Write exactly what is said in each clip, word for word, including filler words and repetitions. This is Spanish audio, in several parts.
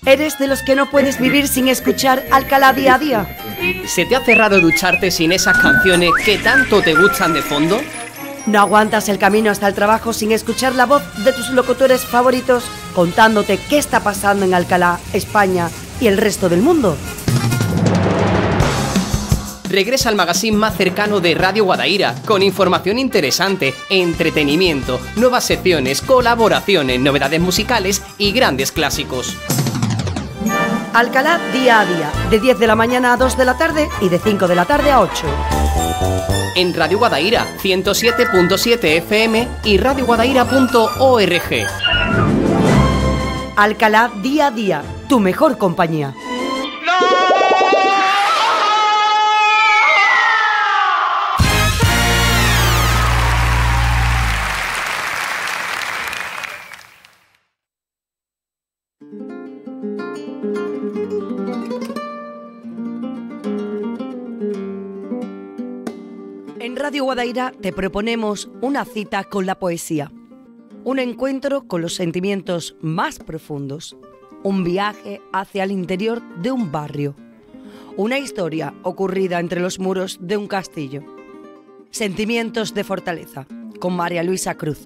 ¿Eres de los que no puedes vivir sin escuchar Alcalá día a día? ¿Se te hace raro ducharte sin esas canciones que tanto te gustan de fondo? ¿No aguantas el camino hasta el trabajo sin escuchar la voz de tus locutores favoritos contándote qué está pasando en Alcalá, España y el resto del mundo? Regresa al magazine más cercano de Radio Guadaira, con información interesante, entretenimiento, nuevas secciones, colaboraciones, novedades musicales y grandes clásicos. Alcalá día a día, de diez de la mañana a dos de la tarde y de cinco de la tarde a ocho. En Radio Guadaira, ciento siete punto siete F M y radio guadaira punto org. Alcalá día a día, tu mejor compañía. En Radio Guadaira te proponemos una cita con la poesía, un encuentro con los sentimientos más profundos, un viaje hacia el interior de un barrio, una historia ocurrida entre los muros de un castillo. Sentimientos de fortaleza, con María Luisa Cruz.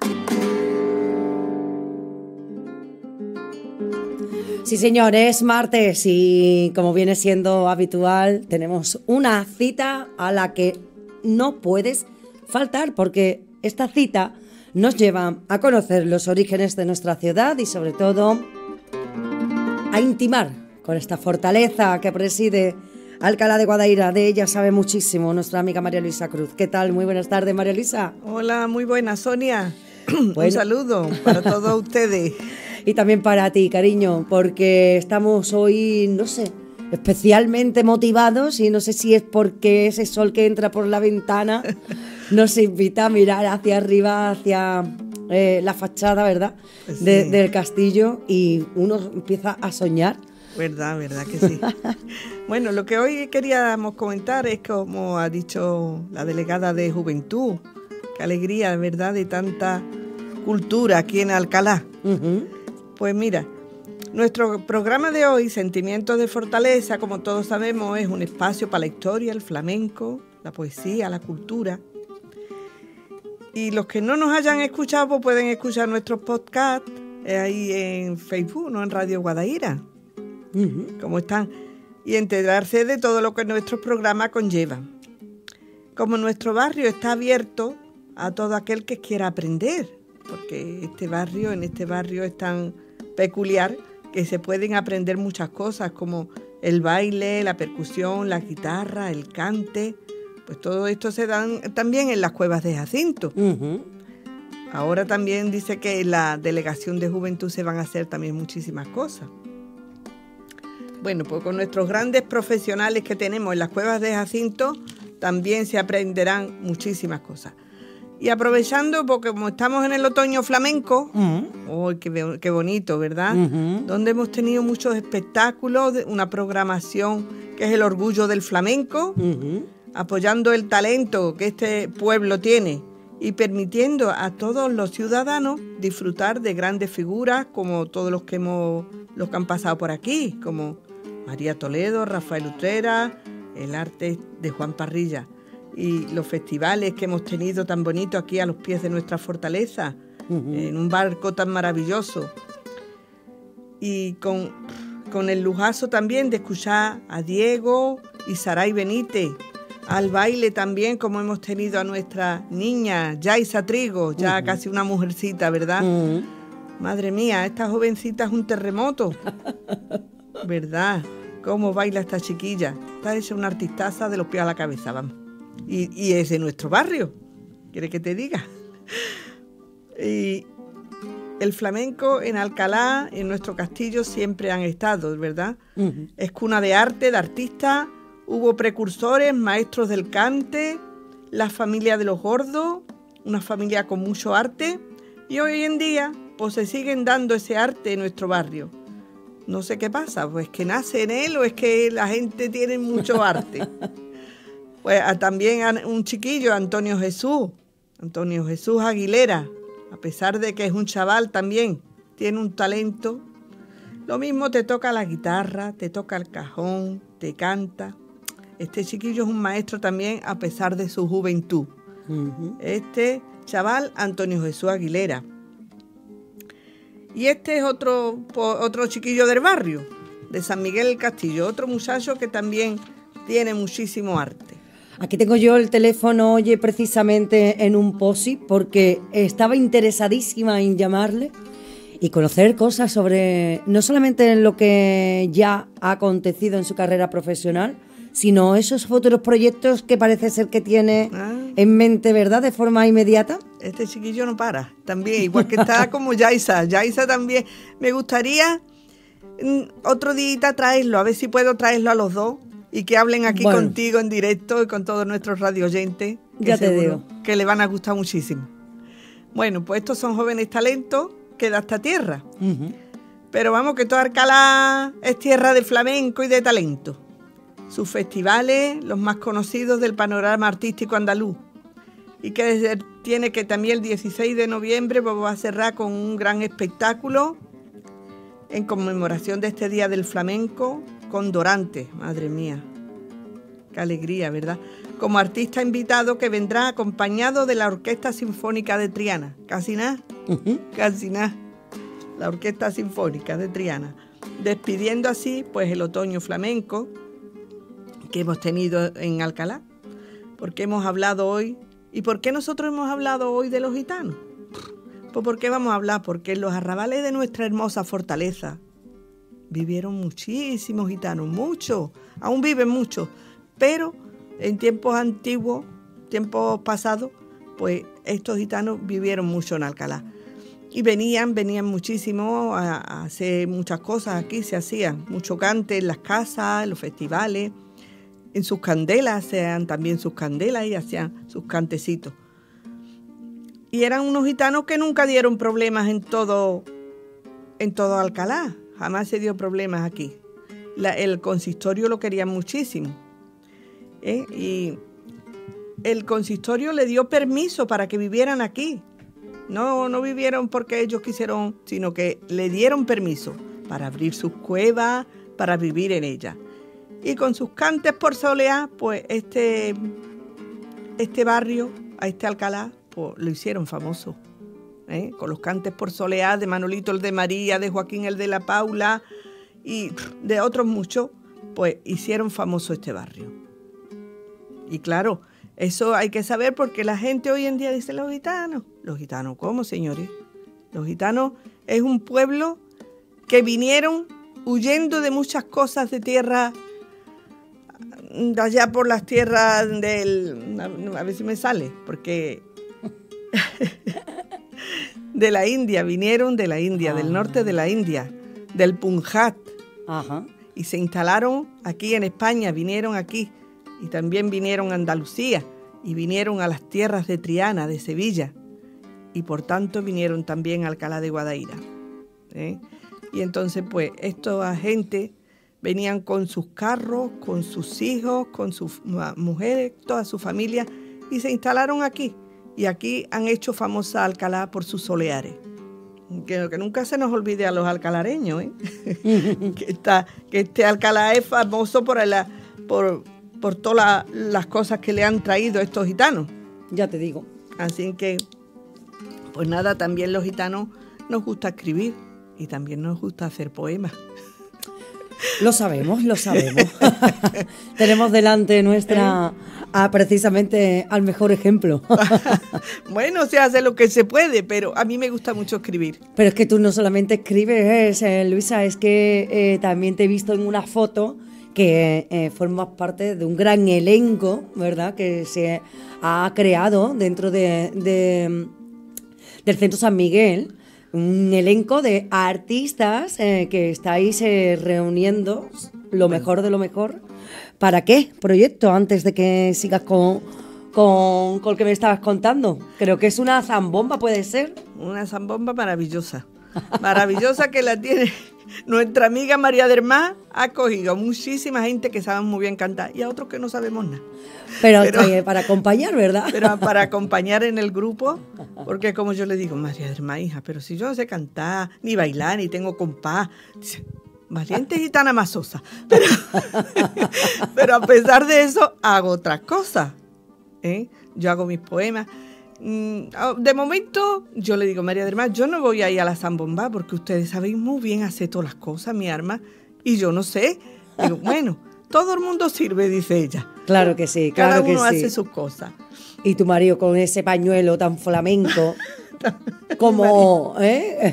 Sí, señores, es martes y, como viene siendo habitual, tenemos una cita a la que no puedes faltar, porque esta cita nos lleva a conocer los orígenes de nuestra ciudad y, sobre todo, a intimar con esta fortaleza que preside Alcalá de Guadaira. De ella sabe muchísimo nuestra amiga María Luisa Cruz. ¿Qué tal? Muy buenas tardes, María Luisa. Hola, muy buenas, Sonia. Bueno. Un saludo para todos ustedes. Y también para ti, cariño, porque estamos hoy, no sé, especialmente motivados, y no sé si es porque ese sol que entra por la ventana nos invita a mirar hacia arriba, hacia eh, la fachada, ¿verdad?, Sí. De, del castillo, y uno empieza a soñar. Verdad, verdad que sí. Bueno, lo que hoy queríamos comentar es, como ha dicho la delegada de Juventud, qué alegría, ¿verdad?, de tanta cultura aquí en Alcalá. Uh-huh. Pues mira, nuestro programa de hoy, Sentimientos de Fortaleza, como todos sabemos, es un espacio para la historia, el flamenco, la poesía, la cultura. Y los que no nos hayan escuchado, pues pueden escuchar nuestros podcasts eh, ahí en Facebook, no en Radio Guadaira, Uh-huh. como están, y enterarse de todo lo que nuestros programas conllevan. Como nuestro barrio está abierto a todo aquel que quiera aprender, porque este barrio, en este barrio es tan peculiar que se pueden aprender muchas cosas, como el baile, la percusión, la guitarra, el cante. Pues todo esto se dan también en las cuevas de Jacinto. Uh-huh. Ahora también dice que en la delegación de juventud se van a hacer también muchísimas cosas. Bueno, pues con nuestros grandes profesionales que tenemos en las cuevas de Jacinto también se aprenderán muchísimas cosas. Y aprovechando, porque como estamos en el otoño flamenco, Uh-huh. ¡oh, qué, qué bonito!, ¿verdad? Uh-huh. Donde hemos tenido muchos espectáculos, una programación que es el orgullo del flamenco, Uh-huh. apoyando el talento que este pueblo tiene y permitiendo a todos los ciudadanos disfrutar de grandes figuras como todos los que hemos, los que han pasado por aquí, como María Toledo, Rafael Utrera, el arte de Juan Parrilla, y los festivales que hemos tenido tan bonitos aquí a los pies de nuestra fortaleza, uh-huh. en un barco tan maravilloso, y con, con el lujazo también de escuchar a Diego y Saray Benítez, al baile también, como hemos tenido a nuestra niña Yaisa Trigo, ya uh-huh. casi una mujercita, ¿verdad? Uh-huh. Madre mía, esta jovencita es un terremoto, ¿verdad? ¿Cómo baila esta chiquilla? Está hecha una artistaza de los pies a la cabeza, vamos. Y, y es de nuestro barrio, ¿quiere que te diga? Y el flamenco en Alcalá, en nuestro castillo, siempre han estado, ¿verdad? Uh-huh. Es cuna de arte, de artistas. Hubo precursores, maestros del cante, la familia de los gordos, una familia con mucho arte, y hoy en día pues se siguen dando ese arte en nuestro barrio. No sé qué pasa, pues que nace en él o es que la gente tiene mucho arte. Pues también un chiquillo, Antonio Jesús, Antonio Jesús Aguilera, a pesar de que es un chaval también, tiene un talento. Lo mismo te toca la guitarra, te toca el cajón, te canta. Este chiquillo es un maestro también a pesar de su juventud. Uh-huh. Este chaval, Antonio Jesús Aguilera. Y este es otro, otro chiquillo del barrio, de San Miguel del Castillo, otro muchacho que también tiene muchísimo arte. Aquí tengo yo el teléfono, oye, precisamente en un posi, porque estaba interesadísima en llamarle y conocer cosas sobre, no solamente lo que ya ha acontecido en su carrera profesional, sino esos futuros proyectos que parece ser que tiene ah. en mente, ¿verdad?, de forma inmediata. Este chiquillo no para, también, igual que está como Yaisa. Yaisa también. Me gustaría otro día traerlo, a ver si puedo traerlo a los dos y que hablen aquí bueno. contigo en directo y con todos nuestros radio oyentes. Ya te digo. Que le van a gustar muchísimo. Bueno, pues estos son jóvenes talentos que da esta tierra. Uh-huh. Pero vamos, que toda Alcalá es tierra de flamenco y de talento. Sus festivales, los más conocidos del panorama artístico andaluz. Y que desde, tiene que también el dieciséis de noviembre pues, va a cerrar con un gran espectáculo en conmemoración de este Día del Flamenco con Dorantes. Madre mía, qué alegría, ¿verdad? Como artista invitado que vendrá acompañado de la Orquesta Sinfónica de Triana. Casi nada, uh-huh. casi nada. La Orquesta Sinfónica de Triana. Despidiendo así pues el otoño flamenco que hemos tenido en Alcalá. Porque hemos hablado hoy. ¿Y por qué nosotros hemos hablado hoy de los gitanos? Pues ¿por qué vamos a hablar? Porque en los arrabales de nuestra hermosa fortaleza vivieron muchísimos gitanos, muchos, aún viven muchos, pero en tiempos antiguos, tiempos pasados, pues estos gitanos vivieron mucho en Alcalá. Y venían, venían muchísimo a, a hacer muchas cosas aquí, se hacían mucho cante en las casas, en los festivales. En sus candelas, hacían también sus candelas y hacían sus cantecitos. Y eran unos gitanos que nunca dieron problemas en todo, en todo Alcalá. Jamás se dio problemas aquí. La, el consistorio lo quería muchísimo. ¿eh? Y el consistorio le dio permiso para que vivieran aquí. No, no vivieron porque ellos quisieron, sino que le dieron permiso para abrir sus cuevas, para vivir en ellas. Y con sus cantes por soleá, pues este, este barrio, a este Alcalá, pues lo hicieron famoso. ¿eh? Con los cantes por soleá de Manolito el de María, de Joaquín el de la Paula y de otros muchos, pues hicieron famoso este barrio. Y claro, eso hay que saber porque la gente hoy en día dice los gitanos. Los gitanos, ¿cómo, señores? Los gitanos es un pueblo que vinieron huyendo de muchas cosas de tierra, de allá por las tierras del... A ver si me sale, porque... de la India, vinieron de la India, ah. del norte de la India, del Punjab. Ajá. Y se instalaron aquí en España, vinieron aquí. Y también vinieron a Andalucía y vinieron a las tierras de Triana, de Sevilla. Y por tanto vinieron también a Alcalá de Guadaira. ¿eh? Y entonces, pues, esta gente venían con sus carros, con sus hijos, con sus mujeres, toda su familia, y se instalaron aquí. Y aquí han hecho famosa Alcalá por sus soleares. Que, que nunca se nos olvide a los alcalareños, ¿eh? que, está, que este Alcalá es famoso por, el, por, por todas la, las cosas que le han traído estos gitanos. Ya te digo. Así que, pues nada, también los gitanos nos gusta escribir y también nos gusta hacer poemas. Lo sabemos, lo sabemos. Tenemos delante nuestra, a, precisamente al mejor ejemplo. Bueno, se hace lo que se puede, pero a mí me gusta mucho escribir. Pero es que tú no solamente escribes, eh, Luisa, es que eh, también te he visto en una foto que eh, formas parte de un gran elenco, ¿verdad?, que se ha creado dentro de, de, del Centro San Miguel. Un elenco de artistas eh, que estáis eh, reuniendo lo mejor de lo mejor. ¿Para qué proyecto? Antes de que sigas con, con, con lo que me estabas contando. Creo que es una zambomba, ¿puede ser? Una zambomba maravillosa. Maravillosa que la tiene nuestra amiga María del Mar. Ha cogido a muchísima gente que sabe muy bien cantar y a otros que no sabemos nada. Pero, pero eh, para acompañar, ¿verdad? Pero para acompañar en el grupo, porque como yo le digo, María del Mar, hija, pero si yo no sé cantar, ni bailar, ni tengo compás. Valiente gitana masosa. Pero, pero a pesar de eso, hago otras cosas. ¿eh? Yo hago mis poemas. De momento, yo le digo, María del Mar, yo no voy a ir a la zambomba porque ustedes saben muy bien hacer todas las cosas, mi arma, y yo no sé. Digo, bueno, todo el mundo sirve, dice ella. Claro que sí, claro que sí. Cada uno hace sus cosas. Y tu marido con ese pañuelo tan flamenco, como... ¿eh?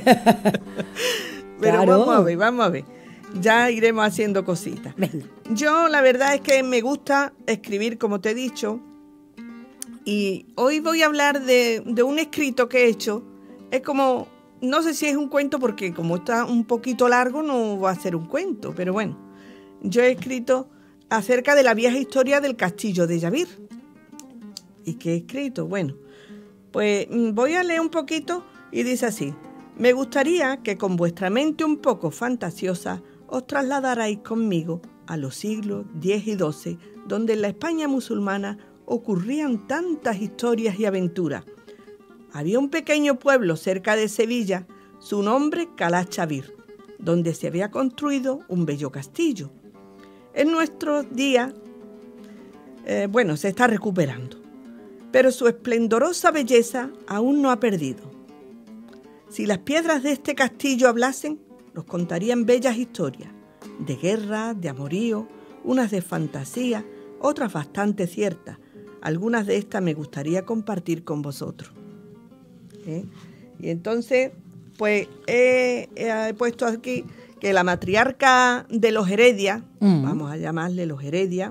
Pero claro. vamos a ver, vamos a ver. Ya iremos haciendo cositas. Venga. Yo la verdad es que me gusta escribir, como te he dicho, y hoy voy a hablar de, de un escrito que he hecho. Es como, no sé si es un cuento porque como está un poquito largo no va a ser un cuento, pero bueno. Yo he escrito acerca de la vieja historia del castillo de Yavir. ¿Y qué he escrito? Bueno, pues voy a leer un poquito y dice así. Me gustaría que con vuestra mente un poco fantasiosa os trasladarais conmigo a los siglos diez y doce, donde en la España musulmana ocurrían tantas historias y aventuras. Había un pequeño pueblo cerca de Sevilla, su nombre Cala Chavir, donde se había construido un bello castillo. En nuestros días, eh, bueno, se está recuperando, pero su esplendorosa belleza aún no ha perdido. Si las piedras de este castillo hablasen, nos contarían bellas historias, de guerra, de amorío, unas de fantasía, otras bastante ciertas. Algunas de estas me gustaría compartir con vosotros. ¿Eh? Y entonces, pues he, he puesto aquí que la matriarca de los Heredia, mm. vamos a llamarle los Heredia,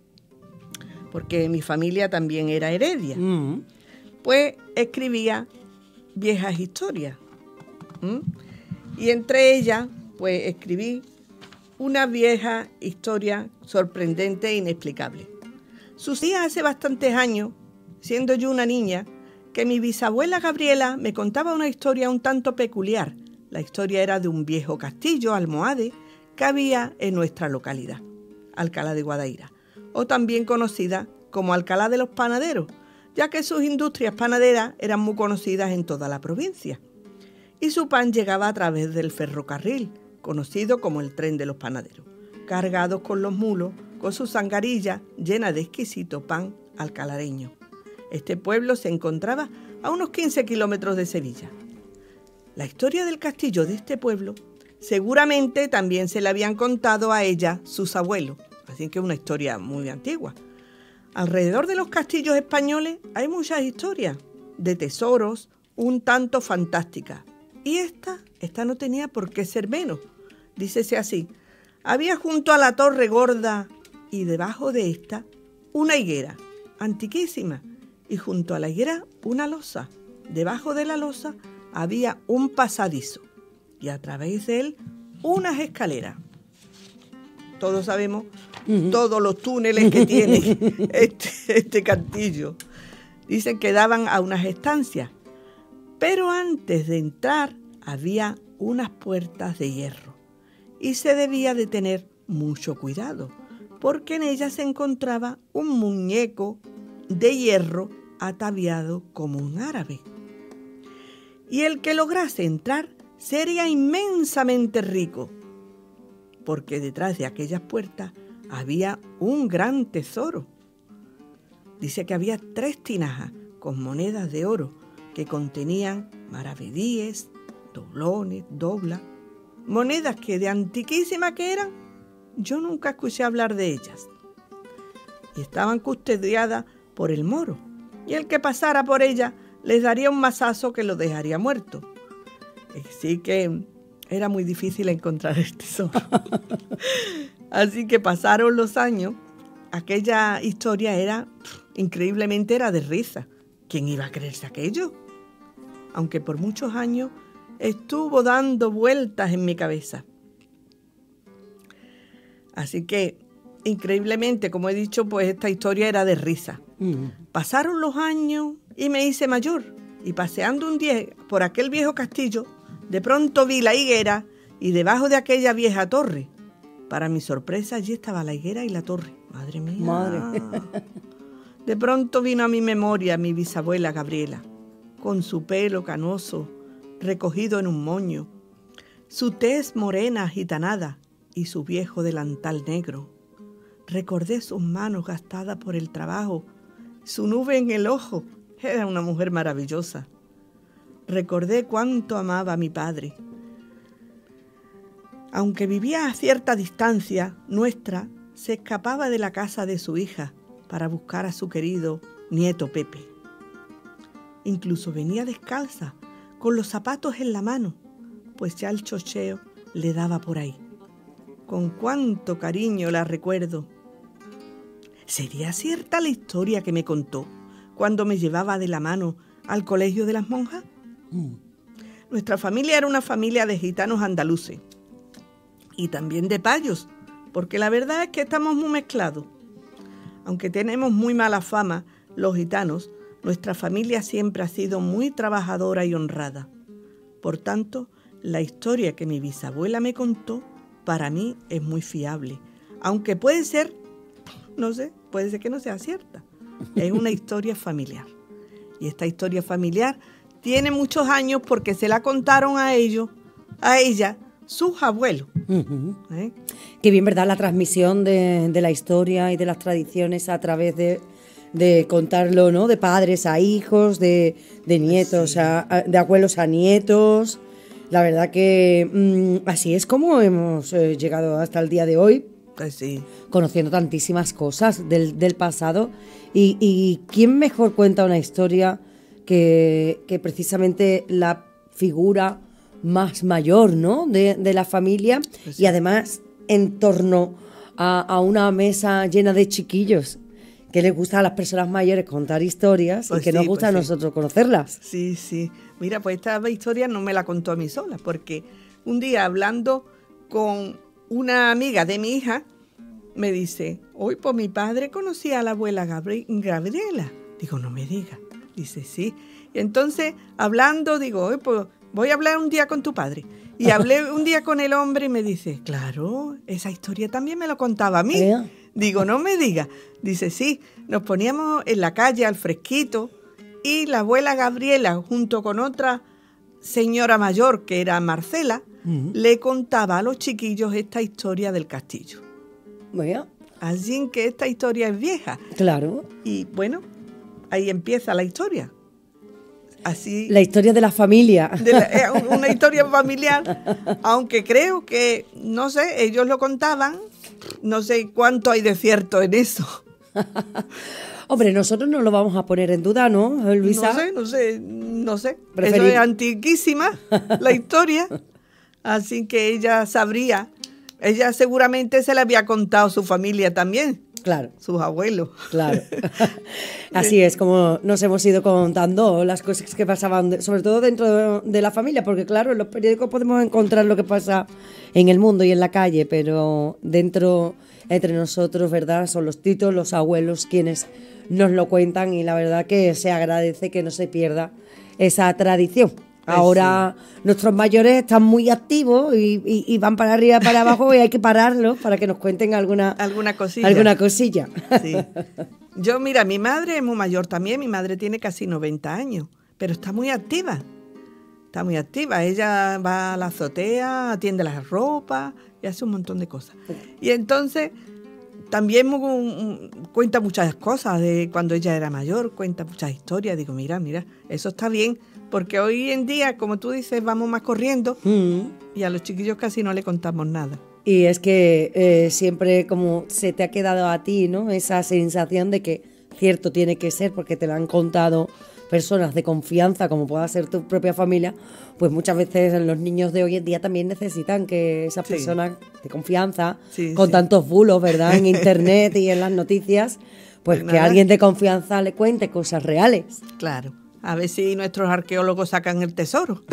porque mi familia también era Heredia, mm. pues escribía viejas historias. ¿Mm? Y entre ellas, pues escribí una vieja historia sorprendente e inexplicable. Sucedía hace bastantes años, siendo yo una niña, que mi bisabuela Gabriela me contaba una historia un tanto peculiar. La historia era de un viejo castillo almohade que había en nuestra localidad, Alcalá de Guadaira, o también conocida como Alcalá de los Panaderos, ya que sus industrias panaderas eran muy conocidas en toda la provincia. Y su pan llegaba a través del ferrocarril, conocido como el tren de los panaderos, cargados con los mulos, con sus zangarillas llenas de exquisito pan alcalareño. Este pueblo se encontraba a unos quince kilómetros de Sevilla. La historia del castillo de este pueblo seguramente también se la habían contado a ella sus abuelos, así que es una historia muy antigua. Alrededor de los castillos españoles hay muchas historias de tesoros un tanto fantásticas. Y esta, esta no tenía por qué ser menos. Dícese así, había junto a la torre gorda y debajo de esta una higuera antiquísima y junto a la higuera una losa. Debajo de la losa había un pasadizo y a través de él unas escaleras. Todos sabemos uh-huh. todos los túneles que tiene este, este castillo. Dicen que daban a unas estancias. Pero antes de entrar había unas puertas de hierro y se debía de tener mucho cuidado porque en ellas se encontraba un muñeco de hierro ataviado como un árabe. Y el que lograse entrar sería inmensamente rico porque detrás de aquellas puertas había un gran tesoro. Dice que había tres tinajas con monedas de oro que contenían maravedíes, doblones, doblas, monedas que de antiquísima que eran, yo nunca escuché hablar de ellas. Y estaban custodiadas por el moro, y el que pasara por ellas les daría un mazazo que lo dejaría muerto. Así que era muy difícil encontrar el tesoro. Así que pasaron los años, aquella historia era, increíblemente era de risa. ¿Quién iba a creerse aquello? Aunque por muchos años estuvo dando vueltas en mi cabeza. Así que, increíblemente, como he dicho, pues esta historia era de risa. Mm. Pasaron los años y me hice mayor. Y paseando un día por aquel viejo castillo, de pronto vi la higuera y debajo de aquella vieja torre. Para mi sorpresa, allí estaba la higuera y la torre. Madre mía. Madre. De pronto vino a mi memoria mi bisabuela Gabriela, con su pelo canoso, recogido en un moño, su tez morena agitanada y su viejo delantal negro. Recordé sus manos gastadas por el trabajo, su nube en el ojo. Era una mujer maravillosa. Recordé cuánto amaba a mi padre. Aunque vivía a cierta distancia nuestra, se escapaba de la casa de su hija para buscar a su querido nieto Pepe. Incluso venía descalza, con los zapatos en la mano, pues ya el chocheo le daba por ahí. Con cuánto cariño la recuerdo. ¿Sería cierta la historia que me contó cuando me llevaba de la mano al colegio de las monjas? Mm. Nuestra familia era una familia de gitanos andaluces y también de payos, porque la verdad es que estamos muy mezclados. Aunque tenemos muy mala fama, los gitanos, nuestra familia siempre ha sido muy trabajadora y honrada. Por tanto, la historia que mi bisabuela me contó, para mí es muy fiable. Aunque puede ser, no sé, puede ser que no sea cierta. Es una historia familiar. Y esta historia familiar tiene muchos años porque se la contaron a ellos, a ella, sus abuelos. Uh-huh. ¿Eh? Qué bien, ¿verdad? La transmisión de, de la historia y de las tradiciones a través de, de contarlo, ¿no? De padres a hijos, de, de nietos, sí. a, a, de abuelos a nietos. La verdad que mmm, así es como hemos eh, llegado hasta el día de hoy. Pues sí. Conociendo tantísimas cosas del, del pasado. Y, y ¿quién mejor cuenta una historia que, que precisamente la figura más mayor, ¿no? de, de la familia? Pues sí. Y además en torno a, a una mesa llena de chiquillos que les gusta a las personas mayores contar historias pues y que sí, nos gusta pues a nosotros sí. conocerlas. Sí, sí. Mira, pues esta historia no me la contó a mí sola, porque un día hablando con una amiga de mi hija, me dice, hoy pues mi padre conocía a la abuela Gabri- Gabriela. Digo, no me diga. Dice, sí. Y entonces, hablando, digo, hoy pues voy a hablar un día con tu padre. Y hablé un día con el hombre y me dice, claro, esa historia también me lo contaba a mí. ¿Eh? Digo, no me diga. Dice, sí, nos poníamos en la calle al fresquito y la abuela Gabriela, junto con otra señora mayor, que era Marcela, uh-huh. le contaba a los chiquillos esta historia del castillo. Bueno. Así que esta historia es vieja. Claro. Y bueno, ahí empieza la historia. Así, la historia de la familia. De la, eh, una historia familiar, aunque creo que, no sé, ellos lo contaban, no sé cuánto hay de cierto en eso. Hombre, nosotros no lo vamos a poner en duda, ¿no, Luisa? No sé, no sé, no sé. Preferir. Eso es antiquísima, la historia, así que ella sabría. Ella seguramente se le había contado a su familia también. Claro. Sus abuelos. Claro. Así es como nos hemos ido contando las cosas que pasaban, sobre todo dentro de la familia, porque claro, en los periódicos podemos encontrar lo que pasa en el mundo y en la calle, pero dentro, entre nosotros, ¿verdad? Son los titos, los abuelos quienes nos lo cuentan y la verdad que se agradece que no se pierda esa tradición. Ahora sí. Nuestros mayores están muy activos y, y, y van para arriba, para abajo y hay que pararlos para que nos cuenten alguna, alguna cosilla. Alguna cosilla. Sí. Yo, mira, mi madre es muy mayor también, mi madre tiene casi noventa años, pero está muy activa, está muy activa. Ella va a la azotea, atiende las ropas y hace un montón de cosas. Y entonces también muy, cuenta muchas cosas de cuando ella era mayor, cuenta muchas historias. Digo, mira, mira, eso está bien. Porque hoy en día, como tú dices, vamos más corriendo mm. y a los chiquillos casi no le contamos nada. Y es que eh, siempre como se te ha quedado a ti, ¿no? Esa sensación de que cierto tiene que ser porque te lo han contado personas de confianza, como pueda ser tu propia familia, pues muchas veces los niños de hoy en día también necesitan que esas sí. personas de confianza, sí, con sí. tantos bulos, ¿verdad? En internet y en las noticias, pues, pues que nada. Alguien de confianza le cuente cosas reales. Claro. A ver si nuestros arqueólogos sacan el tesoro.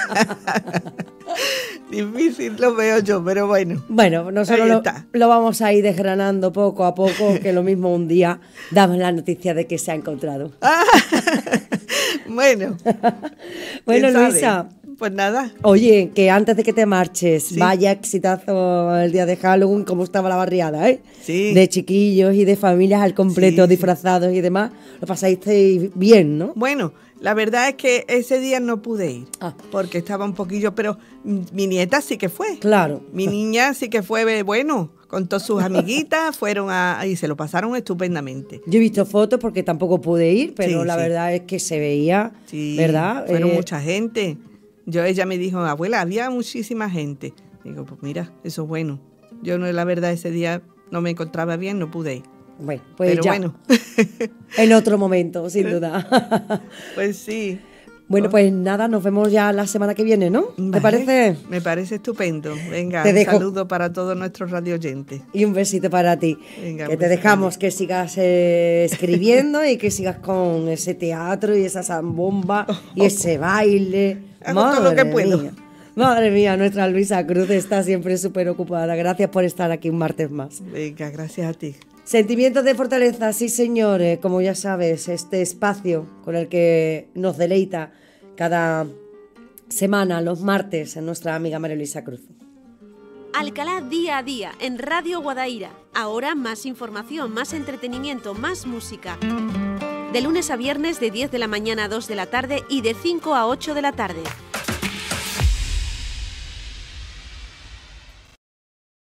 Difícil lo veo yo, pero bueno. Bueno, nosotros lo, lo vamos a ir desgranando poco a poco, que lo mismo un día damos la noticia de que se ha encontrado. Bueno. Bueno, Luisa. Pues nada. Oye, que antes de que te marches, sí. Vaya exitazo el día de Halloween, cómo estaba la barriada, ¿eh? Sí. De chiquillos y de familias al completo, sí, disfrazados sí. y demás. Lo pasasteis bien, ¿no? Bueno, La verdad es que ese día no pude ir, Ah. porque estaba un poquillo, pero mi nieta sí que fue. Claro. Mi niña sí que fue, bueno, con todas sus amiguitas, fueron a, y se lo pasaron estupendamente. Yo he visto fotos porque tampoco pude ir, pero Sí, la sí. verdad es que se veía, Sí, ¿verdad? fueron Eh, mucha gente. Yo, ella me dijo, abuela, había muchísima gente. Digo, pues mira, eso es bueno. Yo, no, la verdad, ese día no me encontraba bien, no pude ir. Bueno, pues Pero ya, bueno, en otro momento, sin duda. pues sí. Bueno, pues nada, nos vemos ya la semana que viene, ¿no? ¿Te Vale, parece? Me parece estupendo. Venga, Te un dejo. saludo para todos nuestros radio oyentes. Y un besito para ti. Venga, que un te besito. dejamos que sigas eh, escribiendo y que sigas con ese teatro y esa zambomba y ese baile. Hago todo lo que Madre puedo. mía. Madre mía, nuestra Luisa Cruz está siempre súper ocupada. Gracias por estar aquí un martes más. Venga, gracias a ti. Sentimientos de fortaleza, sí señores, como ya sabes, este espacio con el que nos deleita cada semana, los martes, en nuestra amiga María Luisa Cruz. Alcalá día a día en Radio Guadaira. Ahora más información, más entretenimiento, más música. De lunes a viernes de diez de la mañana a dos de la tarde y de cinco a ocho de la tarde.